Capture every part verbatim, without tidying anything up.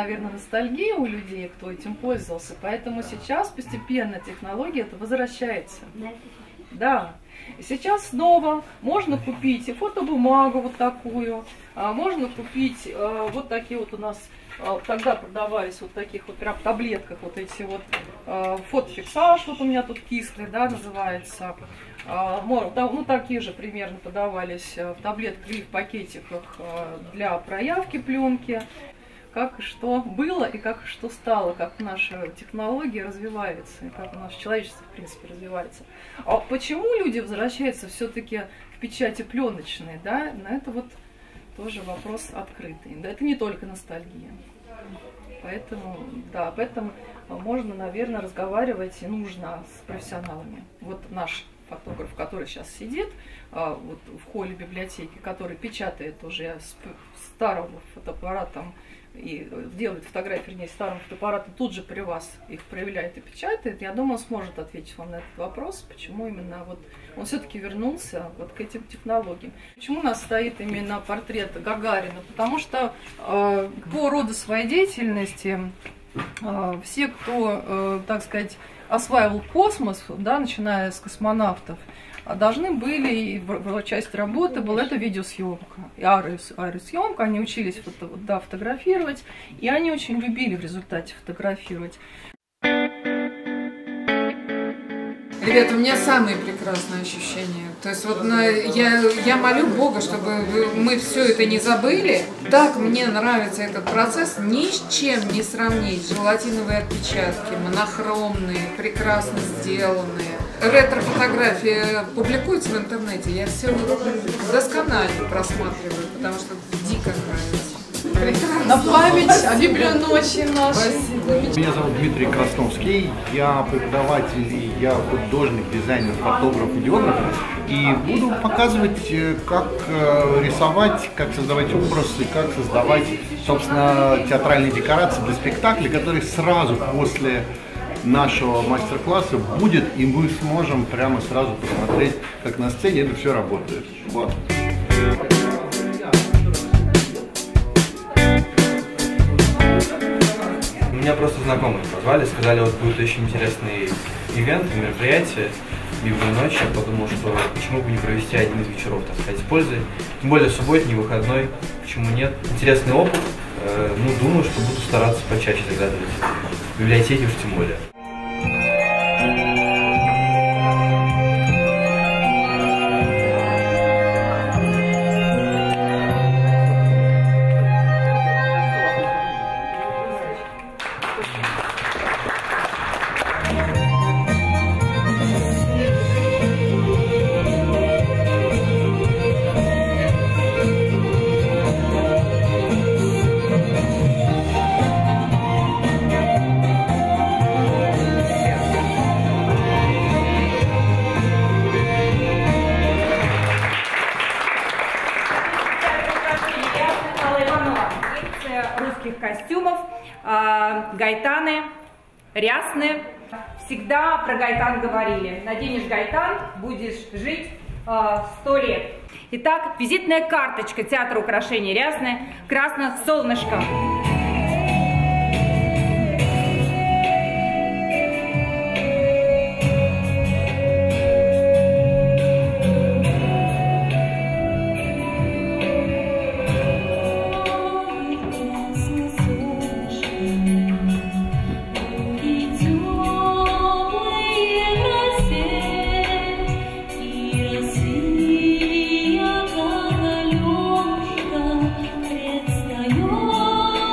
наверное, ностальгия у людей, кто этим пользовался. Поэтому сейчас постепенно технология это возвращается. Да. И сейчас снова можно купить и фотобумагу вот такую, а можно купить а, вот такие вот у нас, а, тогда продавались вот таких вот прям таблетках вот эти вот а, фотофиксаж, вот у меня тут кислый, да, называется. А, ну, такие же примерно подавались в таблетках или в пакетиках а, для проявки пленки. Как и что было и как и что стало, как наша технология развивается, и как наше человечество, в принципе, развивается. А почему люди возвращаются все-таки к печати пленочной, да, на это вот тоже вопрос открытый. Да, это не только ностальгия. Поэтому, да, поэтому можно, наверное, разговаривать и нужно с профессионалами. Вот наш фотограф, который сейчас сидит вот в холле библиотеки, который печатает уже с старым фотоаппаратом, и делает фотографии, вернее, старым фотоаппаратом, тут же при вас их проявляет и печатает, я думаю, он сможет ответить вам на этот вопрос, почему именно вот он все-таки вернулся вот к этим технологиям. Почему у нас стоит именно портрет Гагарина? Потому что э, по роду своей деятельности э, все, кто, э, так сказать, осваивал космос, да, начиная с космонавтов, должны были, и была часть работы, была это видеосъемка и аэросъемка, они учились фото, да, фотографировать, и они очень любили в результате фотографировать. Ребята, у меня самые прекрасные ощущения. То есть вот на, я, я молю Бога, чтобы мы все это не забыли. Так мне нравится этот процесс, ни с чем не сравнить. Желатиновые отпечатки, монохромные, прекрасно сделанные. Ретро-фотографии публикуются в интернете, я все досконально просматриваю, потому что дико нравится. Прекрасно. На память о библионочи нашей. Меня зовут Дмитрий Красновский, я преподаватель, и я художник, дизайнер, фотограф, видеограф. И буду показывать, как рисовать, как создавать образы, как создавать, собственно, театральные декорации для спектакля, который сразу после нашего мастер-класса будет, и мы сможем прямо сразу посмотреть, как на сцене это все работает. Вот. Меня просто знакомые позвали, сказали, вот будет очень интересный ивент, мероприятие, Библия ночи. Я подумал, что почему бы не провести один из вечеров, так сказать, с пользой. Тем более субботний, выходной, почему нет. Интересный опыт. Ну, думаю, что буду стараться почаще заглядывать в библиотеке уж тем более. Костюмов, э, гайтаны, рясны. Всегда про гайтан говорили. Наденешь гайтан, будешь жить сто э, лет. Итак, визитная карточка театра украшений рясны «Красное солнышко». Предстает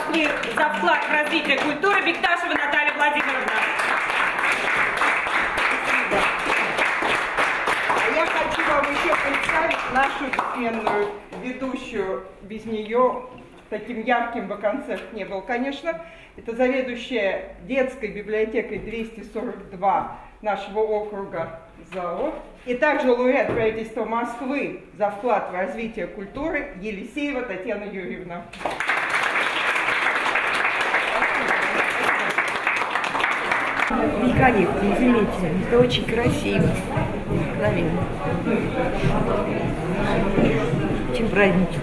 Москвы за вклад в развитие культуры Бекташева Наталья Владимировна. Я хочу вам еще представить нашу бессменную ведущую. Без нее таким ярким бы концерт не был, конечно. Это заведующая детской библиотекой двести сорок два нашего округа ЗАО. И также лауреат правительства Москвы за вклад в развитие культуры Елисеева Татьяна Юрьевна. Великолепно, изумительно. Это очень красиво. Вдохновенно. Очень празднично.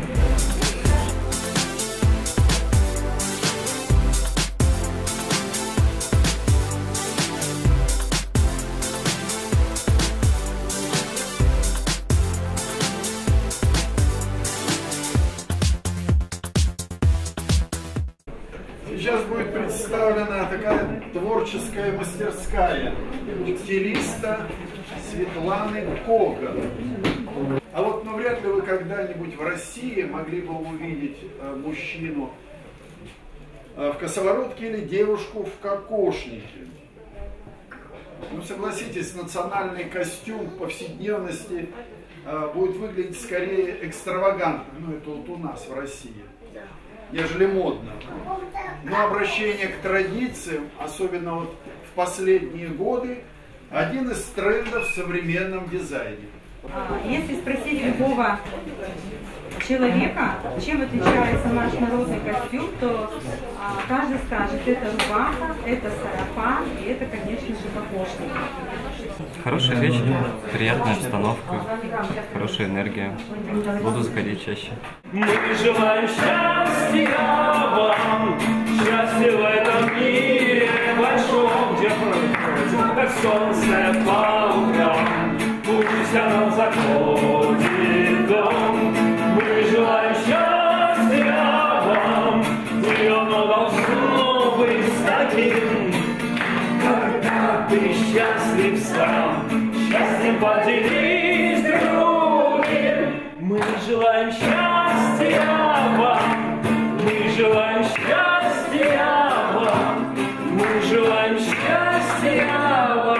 Сейчас будет представлена такая творческая мастерская стилиста Светланы Коган. А вот ну, вряд ли вы когда-нибудь в России могли бы увидеть э, мужчину э, в косоворотке или девушку в кокошнике. Ну, согласитесь, национальный костюм в повседневности э, будет выглядеть скорее экстравагантно, ну это вот у нас в России, нежели модно. Но обращение к традициям, особенно вот в последние годы, один из трендов в современном дизайне. Если спросить любого человека, чем отличается наш народный костюм, то а, каждый скажет, это рубаха, это сарафан и это, конечно же, кокошник. Хороший вечер, приятная обстановка, хорошая энергия. Буду заходить чаще. Мы желаем счастья вам, счастья в этом мире большом, где как солнце по утрам, пусть оно заходит дом. Мы желаем счастья вам, и оно должно быть таким, когда ты счастлив сам, счастьем поделись другим. Мы желаем счастья вам, мы желаем счастья вам, мы желаем счастья вам.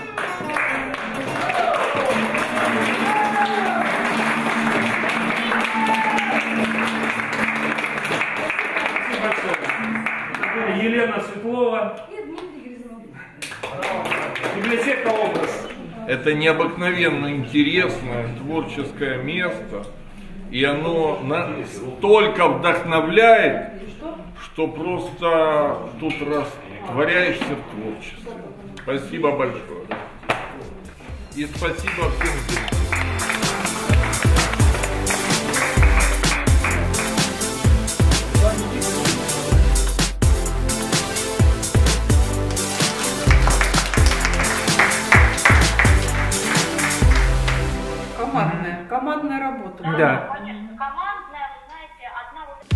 Елена Светлова, библиотека «Образ». Это необыкновенно интересное творческое место, и оно настолько вдохновляет, что просто тут растворяешься в творчестве. Спасибо большое. И спасибо всем зрителям. Командная, командная работа. Да. Командная, вы знаете, одна вот...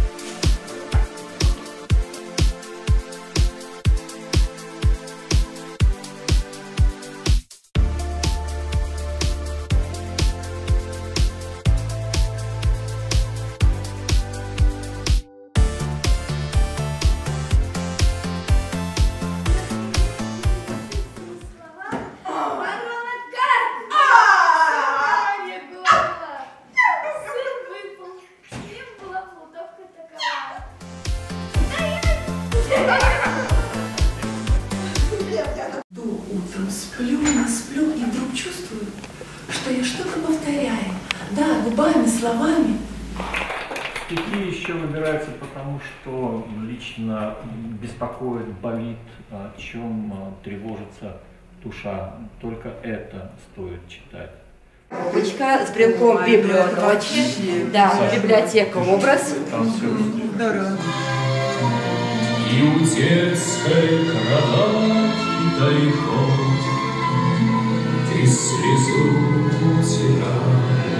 Утром сплю, не сплю и вдруг чувствую, что я что-то повторяю. Да, губами, словами. Стихи еще выбираются потому, что лично беспокоит, болит, о чем тревожится душа. Только это стоит читать. Папочка с брелком библиотеки. Да, библиотека «Образ». Здорово. И у детской кровати тайком ты слезу утирай.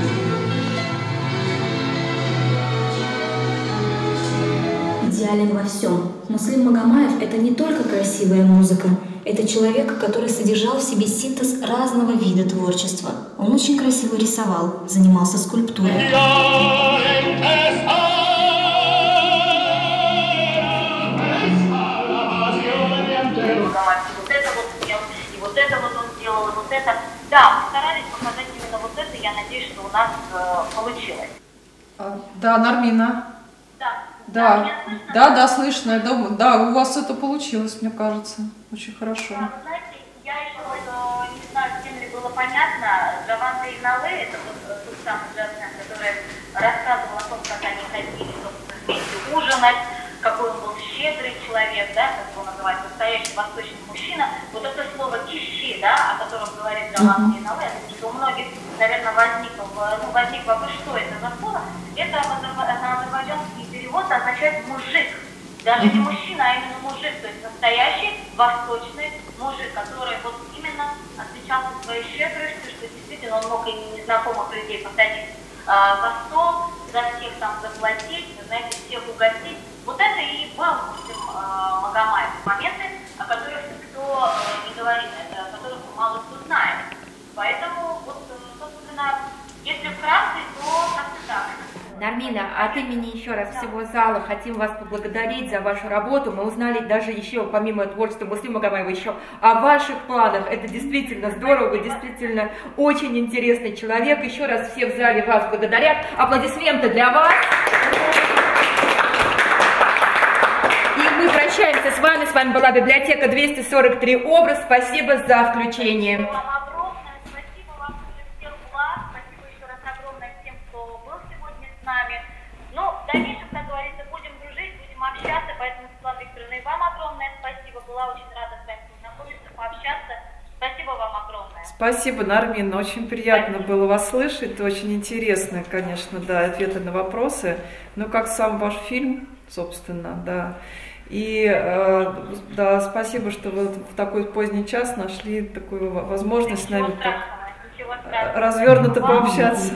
Идеален во всем. Муслим Магомаев – это не только красивая музыка, это человек, который содержал в себе синтез разного вида творчества. Он очень красиво рисовал, занимался скульптурой. вот это. Да, мы старались показать именно вот это, я надеюсь, что у нас э, получилось. Да, Нармина. Да. Да, да, да, слышно. Да, да, у вас это получилось, мне кажется, очень хорошо. Да, вы знаете, я еще вот, не знаю, всем ли было понятно, Джаванда Игнале, это тот, тот самый джазмен, который рассказывал о том, как они ходили, собственно, вместе ужинать, какой он был щедрый человек, да, как его называют, настоящий восточный мужчина. Вот это слово «кищи», да, о котором говорит Джаванда Игнале, что у многих, наверное, возник, ну, возник вопрос, что это за слово. Это на азербайджанский перевод означает «мужик». Даже не мужчина, а именно мужик, то есть настоящий восточный мужик, который вот именно отличался своей щедростью, что действительно он мог и незнакомых людей посадить э, за стол, за всех там заплатить, знаете, всех угостить. Вот это и был Муслим э, Магомаев, моменты, о которых никто э, не говорит, это, о которых мало кто знает. Поэтому, вот, собственно, если вкратце, то как-то так. Нармина, от имени еще раз всего зала хотим вас поблагодарить за вашу работу. Мы узнали даже еще, помимо творчества Муслима Магомаева, еще о ваших планах. Это действительно здорово, вы действительно очень интересный человек. Еще раз все в зале вас благодарят. Аплодисменты для вас. И мы прощаемся с вами. С вами была библиотека двести сорок три «Образ». Спасибо за включение. Ну, в дальнейшем, как говорится, будем дружить, будем общаться, поэтому, Светлана Викторовна, и вам огромное спасибо, была очень рада с вами познакомиться, пообщаться, спасибо вам огромное. Спасибо, Нармина, очень приятно спасибо. Было вас слышать, очень интересно, конечно, да, ответы на вопросы, ну, как сам ваш фильм, собственно, да, и, э, да, спасибо, что вы в такой поздний час нашли такую возможность с нами так развернуто пообщаться.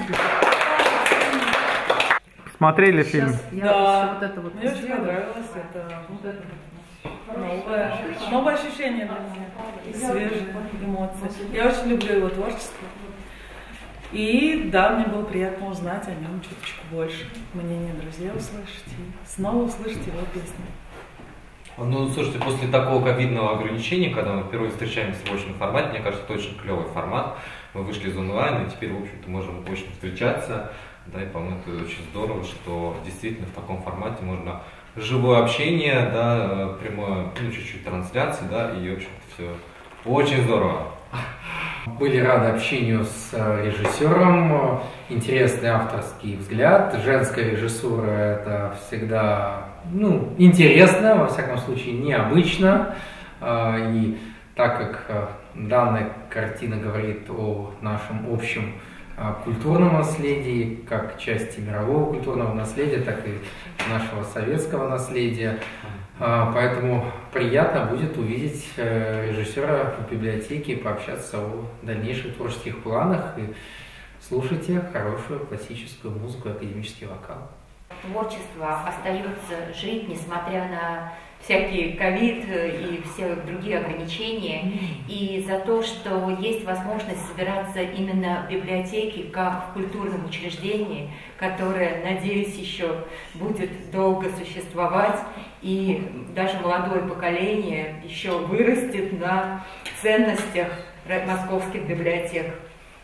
Смотрели фильм? Я да, вот это вот мне очень понравилось. Это вот это вот новое, новое ощущение для меня, свежие эмоции. Я очень люблю его творчество. И да, мне было приятно узнать о нем чуточку больше, мнение друзей услышать и снова услышать его песни. Ну, слушайте, после такого ковидного ограничения, когда мы впервые встречаемся в очном формате, мне кажется, это очень клевый формат. Мы вышли из онлайна, и теперь, в общем-то, можем очно встречаться. Да, и, по-моему, это очень здорово, что действительно в таком формате можно живое общение, да, прямое, ну, чуть-чуть трансляции, да, и, в общем-то, все очень здорово. Были рады общению с режиссером, интересный авторский взгляд, женская режиссура это всегда, ну, интересно, во всяком случае, необычно, и так как данная картина говорит о нашем общем культурном наследии, как части мирового культурного наследия, так и нашего советского наследия. Поэтому приятно будет увидеть режиссера в библиотеке и пообщаться о дальнейших творческих планах и слушайте хорошую классическую музыку и академический вокал. Творчество остается жить, несмотря на всякие ковид и все другие ограничения, и за то, что есть возможность собираться именно в библиотеке, как в культурном учреждении, которое, надеюсь, еще будет долго существовать, и даже молодое поколение еще вырастет на ценностях московских библиотек.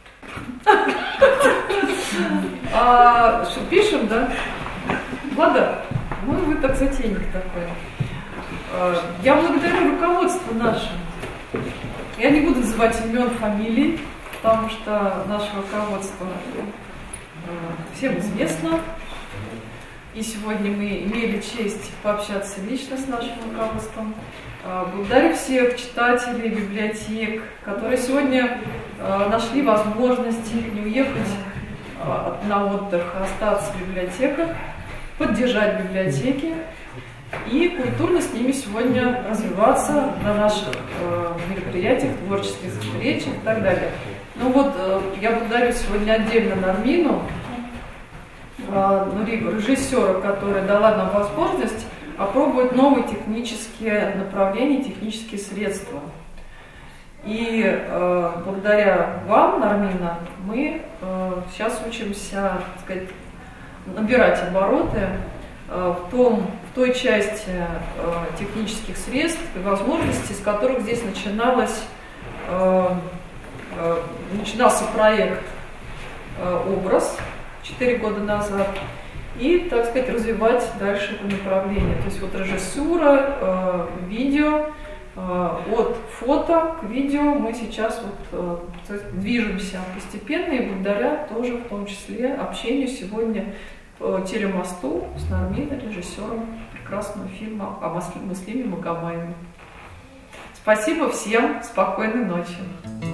А, что, пишем, да? Влада, ну вы так затейник такой. Я благодарю руководство наше. Я не буду называть имен, фамилий, потому что наше руководство всем известно. И сегодня мы имели честь пообщаться лично с нашим руководством. Благодарю всех читателей библиотек, которые сегодня нашли возможность не уехать на отдых, а остаться в библиотеках, поддержать библиотеки и культурно с ними сегодня развиваться на наших э, мероприятиях, творческих встречах и так далее. Ну вот, э, я благодарю сегодня отдельно Нармину, э, режиссера, которая дала нам возможность опробовать новые технические направления, технические средства. И э, благодаря вам, Нармина, мы э, сейчас учимся, так сказать, набирать обороты э, в том, в той части э, технических средств и возможностей, с которых здесь начиналось э, начинался проект «Образ» четыре года назад, и, так сказать, развивать дальше это направление. То есть вот режиссура, видео, от фото к видео мы сейчас вот движемся постепенно, и благодаря тоже в том числе общению сегодня по телемосту с Нарминой, режиссером прекрасного фильма о Муслиме Магомаеве. Спасибо всем, спокойной ночи.